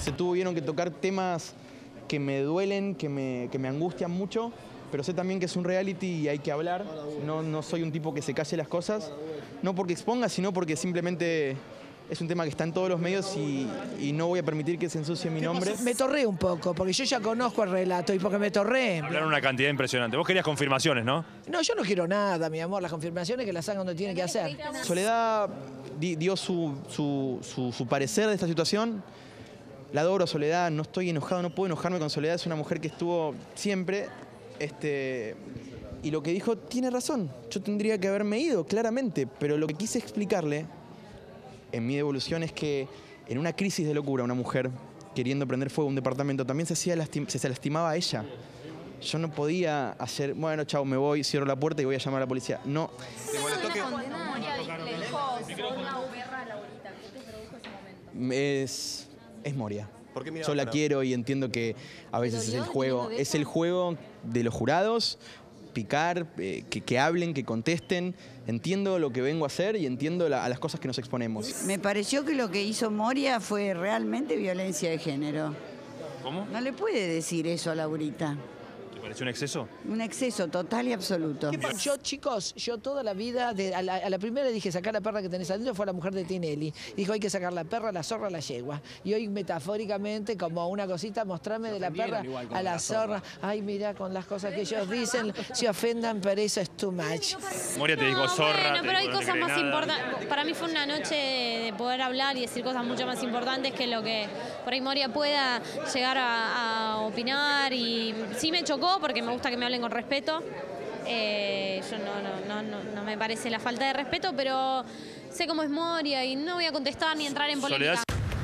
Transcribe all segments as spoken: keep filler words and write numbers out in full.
se tuvieron que tocar temas que me duelen, que me, que me angustian mucho, pero sé también que es un reality y hay que hablar. No, no soy un tipo que se calle las cosas, no porque exponga, sino porque simplemente es un tema que está en todos los medios y, y no voy a permitir que se ensucie mi nombre. Me torré un poco, porque yo ya conozco el relato y porque me torré. Hablaron una cantidad impresionante. Vos querías confirmaciones, ¿no? No, yo no quiero nada, mi amor. Las confirmaciones que las hagan donde tienen que hacer. Soledad di, dio su, su, su, su parecer de esta situación. La adoro, Soledad. No estoy enojado, no puedo enojarme con Soledad. Es una mujer que estuvo siempre. Este, y lo que dijo tiene razón. Yo tendría que haberme ido, claramente. Pero lo que quise explicarle en mi devolución es que en una crisis de locura, una mujer queriendo prender fuego a un departamento también se, hacía lastim se, se lastimaba a ella. Yo no podía hacer, bueno, chao, me voy, cierro la puerta y voy a llamar a la policía. No. ¿Te molestó que Moria le dijo una guerra a Laurita? ¿Qué te produjo ese momento? Es, es Moria. ¿Por qué miraba Yo la para- quiero y entiendo que a veces es el juego. Es el juego de los jurados, picar, eh, que, que hablen, que contesten. Entiendo lo que vengo a hacer y entiendo la, a las cosas que nos exponemos. Me pareció que lo que hizo Moria fue realmente violencia de género. ¿Cómo? No le puede decir eso a Laurita. ¿Te pareció un exceso? Un exceso total y absoluto. Yo, chicos, yo toda la vida, de, a, la, a la primera dije sacar la perra que tenés adentro, fue la mujer de Tinelli. Dijo hay que sacar la perra, la zorra, la yegua. Y hoy metafóricamente, como una cosita, mostrarme de la perra a la zorra. Ay, mira, con las cosas que ellos dicen, se ofendan, pero eso es too much. Moria te dijo No, zorra. bueno, te pero hay dijo, no te cosas cree más nada. importantes. Para mí fue una noche de poder hablar y decir cosas mucho más importantes que lo que por ahí Moria pueda llegar a, a opinar. Y sí me chocó porque me gusta que me hablen con respeto. Eh, yo no, no, no, no, no me parece la falta de respeto, pero sé cómo es Moria y no voy a contestar ni entrar en polémica. Soledad.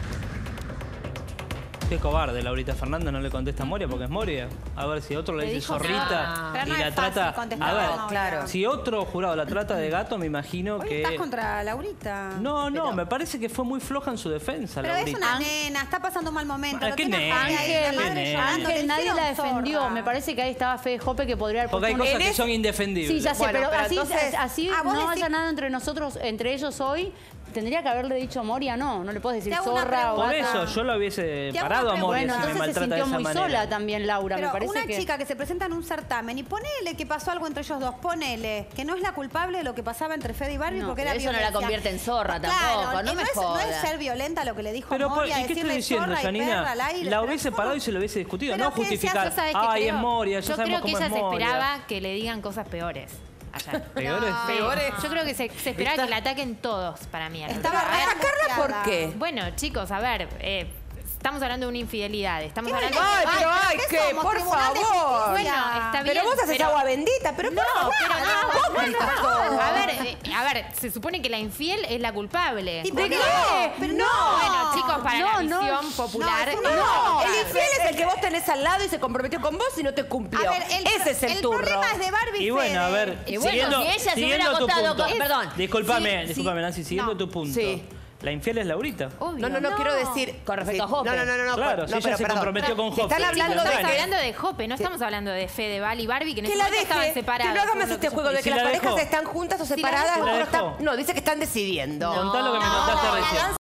Qué cobarde, Laurita Fernández no le contesta a Moria porque es Moria. A ver, si otro le, Le dice dijo zorrita zorra. Pero y no la es fácil trata... contestar A ver, a Moria. Claro. si otro jurado la trata de gato, me imagino Hoy que... estás contra Laurita. No, no, Pero- me parece que fue muy floja en su defensa, Pero es Laurita. una nena, está pasando un mal momento. Ah, lo ¿qué tiene nena? Javi ahí, la Ángel, madre ¿qué llorando, nena? le Nadie la hicieron defendió. zorra. Me parece que ahí estaba Fede Jope que podría haber Porque hay puesto un- cosas que Él es- son indefendibles. Sí, ya sé, Bueno, pero, pero así, entonces- así Ah, vos no decís- haya nada entre nosotros, entre ellos hoy. Tendría que haberle dicho Moria, no. No le puedes decir Te hago una zorra o Por pregunta. eso, yo lo hubiese Te hago parado a una Moria Bueno, si me entonces se maltrata de sintió esa muy manera. sola también Laura, Pero me parece una que... chica que se presenta en un certamen y ponele que pasó algo entre ellos dos, ponele que no es la culpable de lo que pasaba entre Fede y Barbie No, porque era pero eso no la violencia. convierte en zorra Claro, tampoco, no y me es, no jodas. es ser violenta lo que le dijo Pero, por- Moria, ¿y qué estoy decirle diciendo, zorra y perra Janina? al aire. La Pero hubiese ¿cómo? parado y se lo hubiese discutido, Pero no que se justificar. hace, ¿Sabes qué Ay, creo? es Moria, ya Yo sabemos creo que cómo ella es se Moria. esperaba que le digan cosas peores. Ayer. ¿Peores? Sí. ¿Peores? Yo creo que se, se esperaba Está- que la ataquen todos para mí. Estaba A ver, ¿Atacarla por qué? Bueno, chicos, a ver, eh, estamos hablando de una infidelidad. Estamos ¿Qué hablando violenta? Ay, pero ay, ¿qué ¿qué? somos? Por Tribunal de favor. Justicia. Bueno, está bien. Pero vos haces pero- agua bendita, pero No, por favor. pero no, ¿Cómo no, estás no. todo? A ver, eh, a ver, se supone que la infiel es la culpable. ¿Y por ¿De qué? qué? Pero No. Bueno, chicos, para No, la no. visión popular. No, es una- No, No. el infiel es el que vos tenés al lado y se comprometió con vos y no te cumplió. A ver, el, Ese es el, el turro. problema es de Barbie Y bueno, a Fede. ver, Y bueno, siguiendo, si ella se siguiendo hubiera tu acostado punto. con- perdón. Disculpame, Sí, disculpame, sí. Nancy, siguiendo No. tu punto. Sí. La infiel es Laurita. Obvio. No, no, no, quiero decir... Con respecto sí. a Jope. No, no, no, no. Claro, no, si ella pero se perdón. comprometió con Te Jope. están hablando Estamos de que... hablando de Jope, no estamos hablando de Fedeval y Barbie, que en Que ese la momento estaban deje, que separadas. no haga por más lo este que juego de ¿Y que si las la parejas dejó? están juntas o Si la separadas. dejó. o ¿La no, dejó? está- no, dice que están decidiendo. Contá lo que me contaste recién.